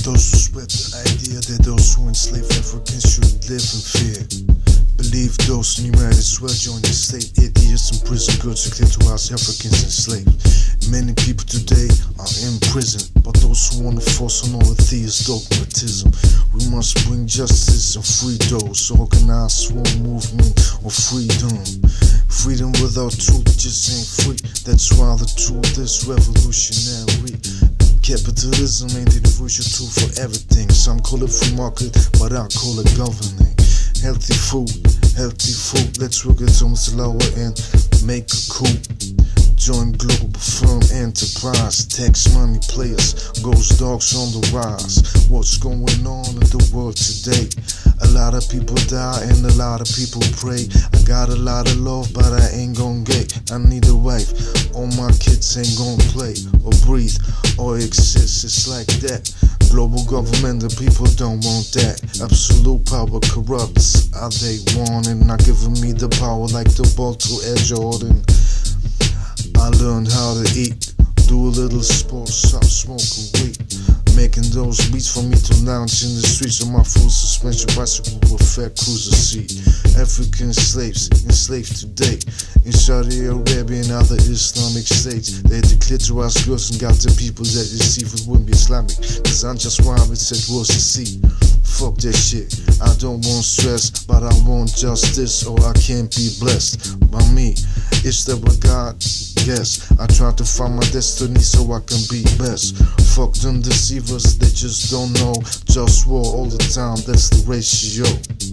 Those who spread the idea that those who enslave Africans should live in fear. Believe those in United swear join the state. 8 years in prison, girls are clear to house Africans enslaved. Many people today are in prison, but those who want to force on all the theist dogmatism. We must bring justice and free those. Organized sworn movement of freedom. Freedom without truth just ain't free. That's why the truth is revolutionary. Capitalism ain't the universal tool for everything. Some call it free market, but I call it governing. Healthy food, let's work it on the lower end. Make a coup. Join global firm enterprise. Tax money players, ghost dogs on the rise. What's going on in the world today? A lot of people die and a lot of people pray. I got a lot of love, but I ain't gon' get. I need a wife, all my kids ain't gon' play or breathe or exist. It's like that. Global government, the people don't want that. Absolute power corrupts. Are they wanting? Not giving me the power like the ball to Air Jordan. I learned how to eat, do a little sports, stop smoking weed. Making those beats for me to lounge in the streets on my full suspension bicycle with fat cruiser seat. African slaves enslaved today in Saudi Arabia and other Islamic states. They declared to us girls and got the people that deceive it wouldn't be Islamic. Cause I'm just why it said was to see. Fuck that shit, I don't want stress, but I want justice or I can't be blessed by me. Is that what God guess? I try to find my destiny so I can be best. Fuck them deceivers, they just don't know. Just war all the time, that's the ratio.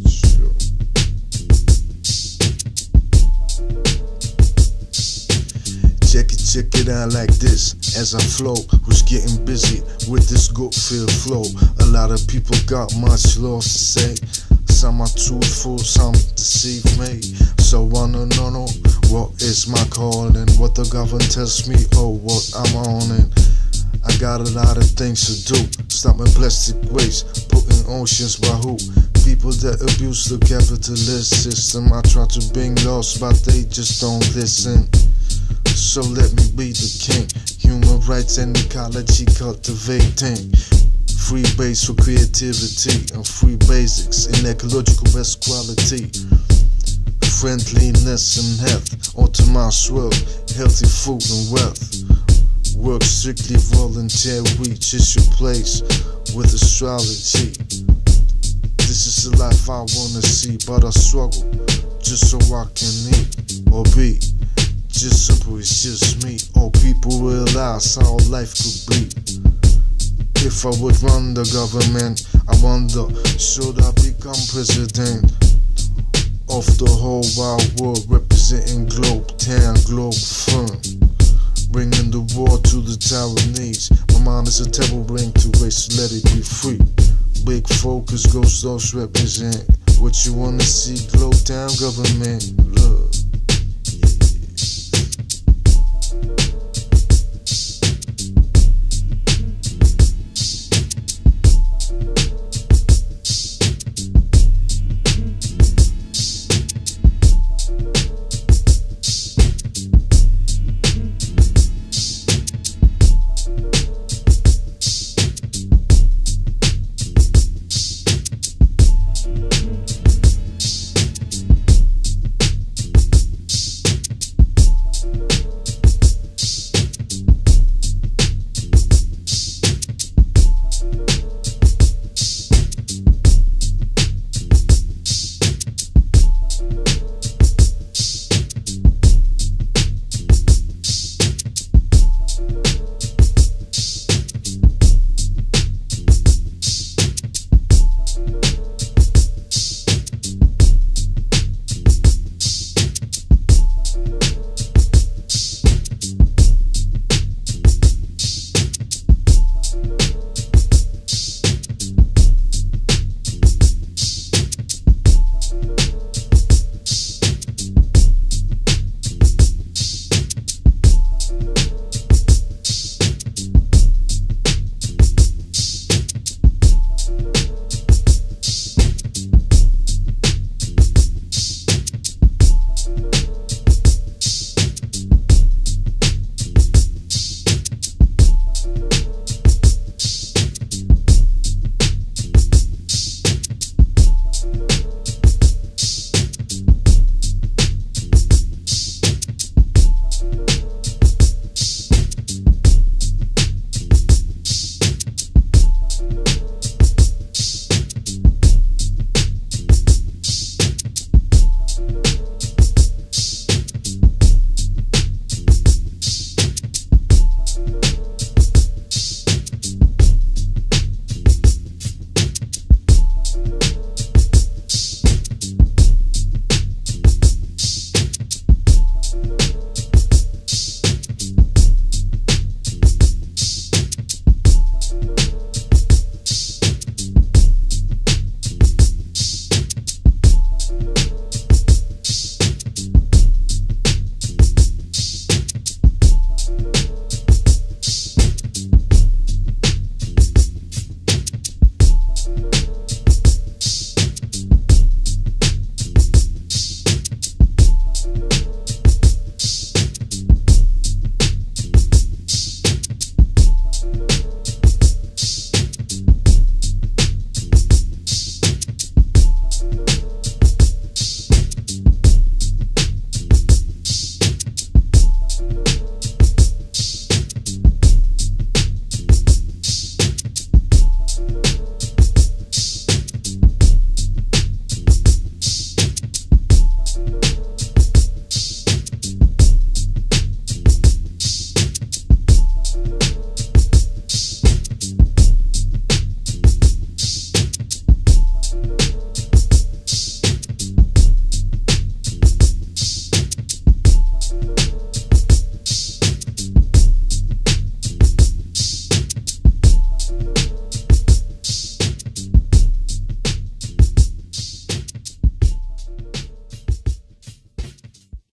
Check it out like this as I flow. Was getting busy with this good feel flow. A lot of people got much love to say. Some are truthful, some deceive me. So I don't know what is my calling, what the government tells me, oh what I'm on it. I got a lot of things to do. Stopping plastic waste, putting oceans by who? People that abuse the capitalist system. I try to bring laws, but they just don't listen. So let me be the king. Human rights and ecology cultivating. Free base for creativity and free basics in ecological best quality. Friendliness and health, optimized world, healthy food and wealth. Work strictly voluntary, just your place with astrology. This is the life I wanna see, but I struggle just so I can eat or be. Just simple, it's just me. All people realize how life could be. If I would run the government, I wonder, should I become president of the whole wide world, representing Globe Town, Globe Firm, bringing the war to the Taiwanese. My mind is a table ring to waste, let it be free. Big focus, ghost dogs represent what you wanna see. Globe Town government, love.